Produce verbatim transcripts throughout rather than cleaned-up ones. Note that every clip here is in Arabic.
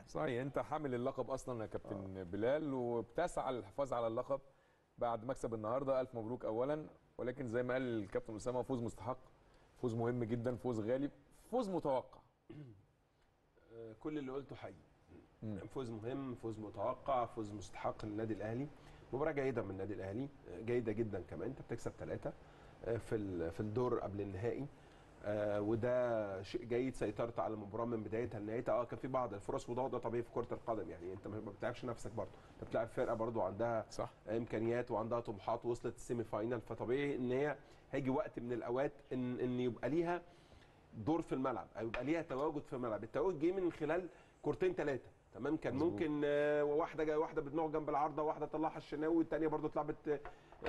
صحيح، انت حامل اللقب اصلا يا كابتن آه. بلال، وبتسعى للحفاظ على اللقب بعد مكسب النهارده. الف مبروك اولا، ولكن زي ما قال الكابتن اسامه فوز مستحق، فوز مهم جدا، فوز غالي، فوز متوقع. كل اللي قلته حقيقي. فوز مهم، فوز متوقع، فوز مستحق للنادي الاهلي. مباراه جيده من النادي الاهلي، جيده جدا كمان. انت بتكسب ثلاثه في في الدور قبل النهائي، آه وده شيء جيد. سيطرت على المباراه من بدايتها لنهايتها. اه كان في بعض الفرص، وده ده طبيعي في كره القدم. يعني انت ما بتلعبش نفسك برضه، انت بتلعب فرقه برضه عندها صح. امكانيات وعندها طموحات، وصلت السيمي فاينال. فطبيعي ان هي هيجي وقت من الاوقات ان ان يبقى ليها دور في الملعب، او يبقى ليها تواجد في الملعب. التواجد جه من خلال كورتين ثلاثه، تمام. كان مزبوط. ممكن آه واحده جايه، واحده بدماغه جنب العارضه، واحده طلعها الشناوي، والثانيه برضه اتلعبت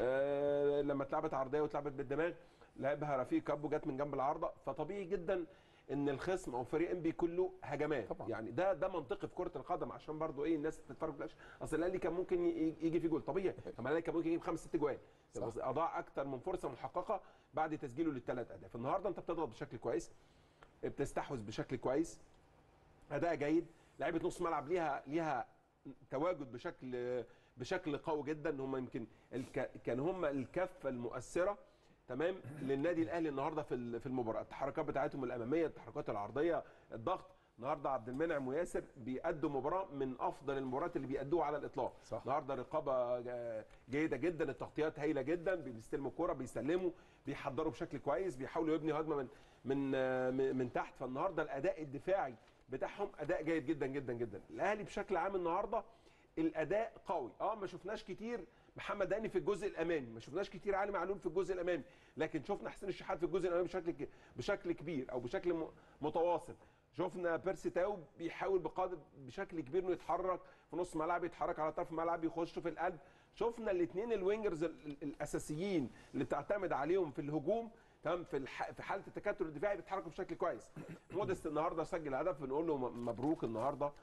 آه لما اتلعبت عرضيه واتلعبت بالدماغ لعبها رفيق كابو جت من جنب العارضه. فطبيعي جدا ان الخصم او فريق انبي كله هجمات طبعا. يعني ده ده منطقي في كره القدم، عشان برضه ايه الناس تتفرج. بلاش اصل الاهلي كان ممكن يجي في جول طبيعي، كمان الاهلي كان ممكن يجيب خمس ست جوال، اضاع اكتر من فرصه محققه بعد تسجيله للثلاث اهداف. النهارده انت بتضغط بشكل كويس، بتستحوذ بشكل كويس، اداء جيد. لعيبه نص ملعب ليها ليها تواجد بشكل بشكل قوي جدا. هم يمكن الك... كان هم الكفه المؤثره، تمام، للنادي الاهلي النهارده في في المباراه. التحركات بتاعتهم الاماميه، التحركات العرضيه، الضغط. النهارده عبد المنعم وياسر بيأدوا مباراه من افضل المباريات اللي بيأدوها على الاطلاق. صح. النهارده رقابه جيده جدا، التغطيات هايله جدا، بيستلموا الكوره، بيسلموا، بيحضروا بشكل كويس، بيحاولوا يبنوا هجمه من من من تحت. فالنهارده الاداء الدفاعي بتاعهم اداء جيد جدا جدا جدا. الاهلي بشكل عام النهارده الاداء قوي. اه ما شفناش كتير محمد هاني في الجزء الامامي، ما شفناش كتير علي معلول في الجزء الامامي، لكن شفنا حسين الشحات في الجزء الامامي بشكل بشكل كبير او بشكل متواصل. شفنا بيرسي تاو بيحاول بقدر بشكل كبير انه يتحرك في نص ملعب، يتحرك على طرف الملعب، يخش في القلب. شفنا الاثنين الوينجرز الاساسيين اللي بتعتمد عليهم في الهجوم، تمام، في الح... في حاله التكتل الدفاعي بيتحركوا بشكل كويس. مودست النهارده سجل هدف، بنقول له مبروك النهارده.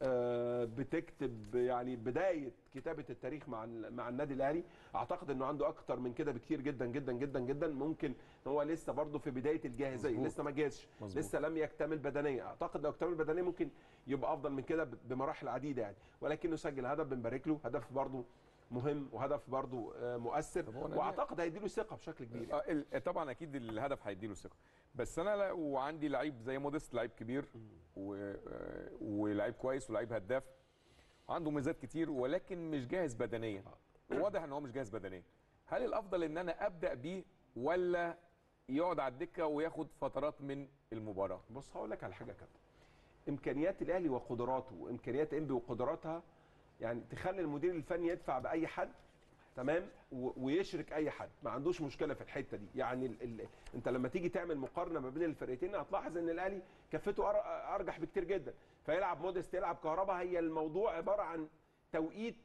آه بتكتب يعني بدايه كتابه التاريخ مع مع النادي الاهلي. اعتقد انه عنده اكتر من كده بكتير جدا جدا جدا جدا. ممكن هو لسه برضه في بدايه الجاهزيه، لسه ما جاهزش، لسه لم يكتمل بدنيا. اعتقد لو اكتمل بدنيا ممكن يبقى افضل من كده بمراحل عديده يعني. ولكنه سجل هدف، بنبارك له، هدف برضه مهم وهدف برضه مؤثر، واعتقد هيديله ثقه بشكل كبير يعني. طبعا اكيد الهدف هيديله ثقه، بس انا وعندي لعيب زي مودست، لعيب كبير و... ولعيب كويس ولعيب هداف، عنده ميزات كتير، ولكن مش جاهز بدنيا. واضح ان هو مش جاهز بدنيا. هل الافضل ان انا ابدا بيه ولا يقعد على الدكه وياخد فترات من المباراه؟ بص هقول لك على حاجه يا كابتن. امكانيات الاهلي وقدراته وامكانيات انبي وقدراتها يعني تخلي المدير الفني يدفع باي حد، تمام، ويشرك اي حد، ما عندوش مشكله في الحته دي. يعني ال ال انت لما تيجي تعمل مقارنه ما بين الفرقتين هتلاحظ ان الاهلي كفته ارجح بكتير جدا. فيلعب مودست، يلعب كهربا، هي الموضوع عباره عن توقيت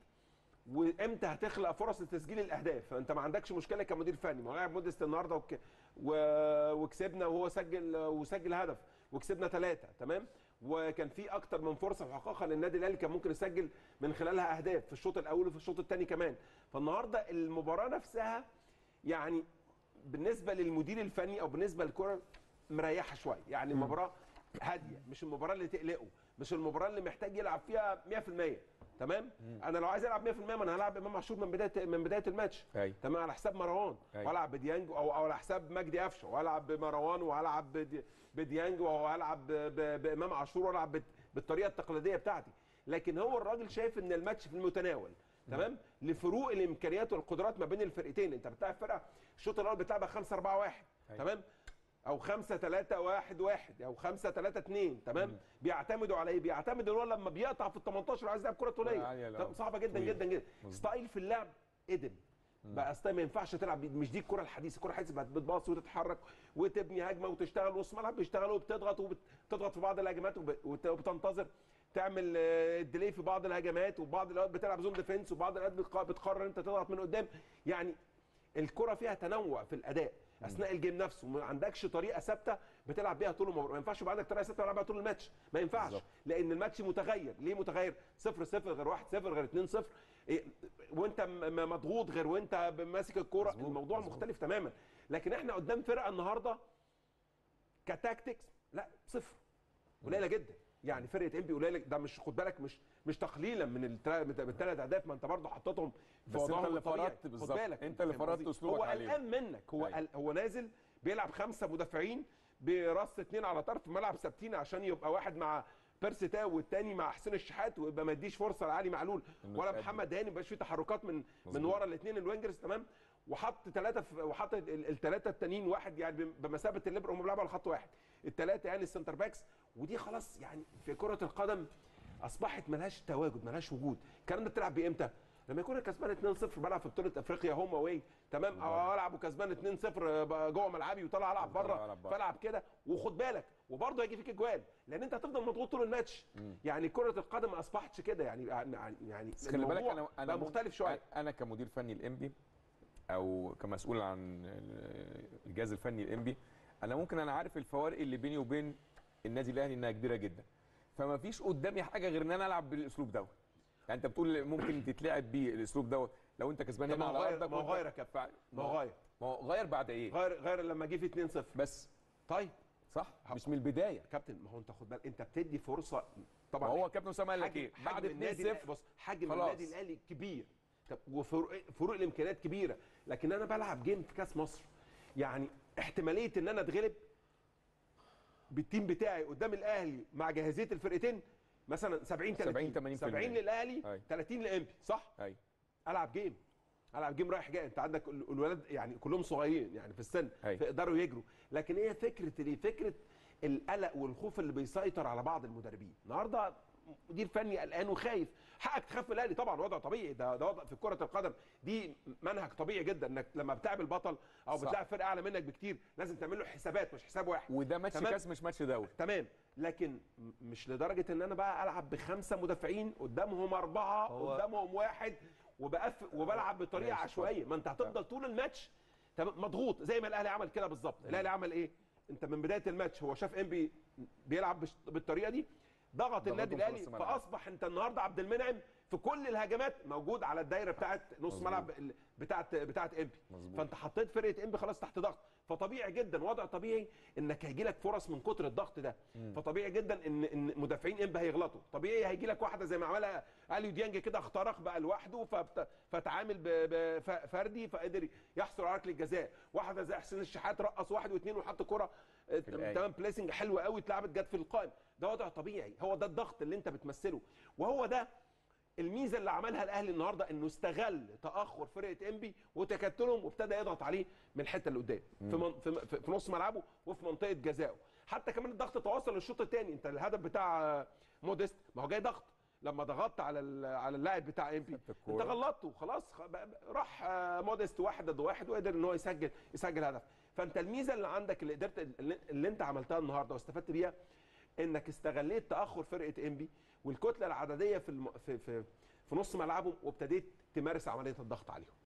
وامتى هتخلق فرص لتسجيل الاهداف. فانت ما عندكش مشكله كمدير فني. ما هو لاعب مودست النهارده وك... و... وكسبنا، وهو سجل وسجل هدف وكسبنا ثلاثه، تمام. وكان في اكتر من فرصه محققه للنادي الاهلي كان ممكن يسجل من خلالها اهداف في الشوط الاول وفي الشوط الثاني كمان. فالنهارده المباراه نفسها يعني بالنسبه للمدير الفني او بالنسبه للكره مريحه شويه. يعني المباراه هاديه، مش المباراه اللي تقلقه، مش المباراه اللي محتاج يلعب فيها مية في المية، تمام. مم. انا لو عايز العب مية في المية ما انا هلعب امام عاشور من بدايه من بدايه الماتش، أي. تمام، على حساب مروان، والعب بديانج او او على حساب مجدي قفشه، والعب بمروان والعب بديانج وهلعب بامام عاشور والعب بالطريقه التقليديه بتاعتي. لكن هو الراجل شايف ان الماتش في المتناول، تمام، لفروق الامكانيات والقدرات ما بين الفرقتين. انت بتلعب فرقه الشوط الاول بتلعبها خمسة أربعة واحد، تمام، او خمسة ثلاثة واحد واحد او خمسة ثلاثة اثنين، تمام. مم. بيعتمدوا على ايه؟ بيعتمدوا ان هو لما بيقطع في ال تمنتاشر وعايز يلعب كره طوليه صعبه جدا جدا جدا. ستايل في اللعب ادم بقى، ستايل ما ينفعش تلعب، مش دي الكره الحديثه. الكره الحديثه بقت بتباص وتتحرك وتبني هجمه وتشتغل، نص ملعب بيشتغلوا وبتضغط وبتضغط في بعض الهجمات وبتنتظر تعمل الديلي في بعض الهجمات، وبعض الاوقات بتلعب زون ديفنس، وبعض الاوقات بتقرر انت تضغط من قدام. يعني الكره فيها تنوع في الاداء اثناء الجيم نفسه. ما عندكش طريقه ثابته بتلعب بيها طول المباراه. ما ينفعش يبقى عندك طريقه ثابته تلعب بيها طول الماتش، ما ينفعش بالزبط. لان الماتش متغير. ليه متغير؟ صفر صفر غير واحد صفر غير اتنين صفر، إيه وانت مضغوط غير وانت ماسك الكوره. الموضوع مزبوط. مختلف تماما. لكن احنا قدام فرقه النهارده كتاكتكس لا صفر، قليله جدا. يعني فرقه انبي قليله ده، مش خد بالك مش مش تقليلا من الثلاث اهداف، ما انت برضه حطيتهم في بس انت وضعهم اللي الطبيعي. فرضت خد بالظبط، بالك انت اللي فرضت اسلوبك هو عليهم. قلقان منك، هو قل... هو نازل بيلعب خمسه مدافعين براس اثنين على طرف ملعب ثابتين عشان يبقى واحد مع بيرسي تاو والتاني مع حسين الشحات، ويبقى ما يديش فرصه لعلي معلول ولا محمد هاني، ما يبقاش في تحركات من مزبوط. من ورا الاثنين الوينجرز تمام. وحط ثلاثه وحط الثلاثه التانيين واحد يعني بمثابه الليبرو، هم بيلعبوا على خط واحد الثلاثه يعني السنتر باكس. ودي خلاص يعني في كره القدم اصبحت ملهاش تواجد، ملهاش وجود. الكلام ده بتلعب بامتى؟ لما يكون كسبان اتنين صفر بلعب في بطوله افريقيا هوم اواي تمام، او العب وكسبان اتنين صفر جوه ملعبي وطلع العب بره، فالعب كده وخد بالك وبرضه هيجي فيك اجوال لان انت هتفضل مضغوط طول الماتش. يعني كره القدم ما اصبحتش كده يعني يعني خلي بالك انا انا مختلف شويه. انا كمدير فني الانبي او كمسؤول عن الجهاز الفني الانبي، انا ممكن انا عارف الفوارق اللي بيني وبين النادي الاهلي انها كبيره جدا، فما فيش قدامي حاجه غير ان انا العب بالاسلوب دوت. يعني انت بتقول ممكن تتلعب بيه الاسلوب دوت لو انت كسبان هنا على ارضك. ما هو غير يا كابتن، ما هو غير ما هو غير بعد ايه؟ غير غير لما جه في اتنين صفر بس. طيب صح، مش من البدايه كابتن. ما هو انت خد بالك انت بتدي فرصه طبعا. ما هو كابتن اسامه قال لك ايه؟ بعد اتنين صفر بص حجم النادي الاهلي كبير وفروق فروق الامكانيات كبيره، لكن انا بلعب جيم في كاس مصر، يعني احتماليه ان انا اتغلب بالتيم بتاعي قدام الاهلي مع جاهزيه الفرقتين مثلا سبعين ثلاثين سبعين للاهلي ثلاثين لانبي صح؟ ايوه العب جيم العب جيم رايح جاي. انت عندك الولاد يعني كلهم صغيرين يعني في السن فيقدروا يجروا، لكن هي فكره ايه؟ فكره القلق والخوف اللي بيسيطر على بعض المدربين. النهارده مدير فني قلقان وخايف، حقك تخاف من الاهلي طبعا، وضع طبيعي، ده ده وضع في كره القدم، دي منهج طبيعي جدا انك لما بتقابل بطل او بتلاعب فرقه اعلى منك بكتير لازم تعمل له حسابات مش حساب واحد. وده ماتش كاس مش ماتش دوري تمام، لكن مش لدرجه ان انا بقى العب بخمسه مدافعين قدامهم اربعه قدامهم واحد وبقف وبلعب بطريقه عشوائيه. ما انت هتفضل طول الماتش مضغوط زي ما الاهلي عمل كده بالظبط. الاهلي عمل ايه؟ انت من بدايه الماتش هو شاف انبي بيلعب بالطريقه دي، ضغط النادي الاهلي، فاصبح انت النهارده عبد المنعم في كل الهجمات موجود على الدايره بتاعه نص ملعب بتاعه بتاعه انبي، فانت حطيت فرقه انبي خلاص تحت ضغط. فطبيعي جدا وضع طبيعي انك هيجي لك فرص من كتر الضغط ده. مم. فطبيعي جدا ان ان مدافعين انبي هيغلطوا، طبيعي هيجي لك واحده زي ما عملها اليو ديانج كده اخترق بقى لوحده فتعامل بفردي فقدر يحصل على ركله الجزاء، واحده زي حسين الشحات رقص واحد واثنين وحط كره تمام بليسنج حلوه قوي اتلعبت جت في القائم. ده وضع طبيعي، هو ده الضغط اللي انت بتمثله، وهو ده الميزه اللي عملها الاهلي النهارده، انه استغل تاخر فرقه انبي وتكتلهم وابتدى يضغط عليه من الحته اللي قدام في, من في في نص ملعبه وفي منطقه جزائه. حتى كمان الضغط تواصل للشوط الثاني، انت الهدف بتاع موديست ما هو جاي ضغط، لما ضغطت على على اللاعب بتاع انبي انت غلطته خلاص، راح موديست واحد ضد واحد وقدر ان هو يسجل يسجل هدف. فانت الميزه اللي عندك اللي قدرت اللي انت عملتها النهارده واستفدت بيها انك استغليت تاخر فرقه انبي والكتله العدديه في الم... في في في نص ملعبهم وابتديت تمارس عمليه الضغط عليهم.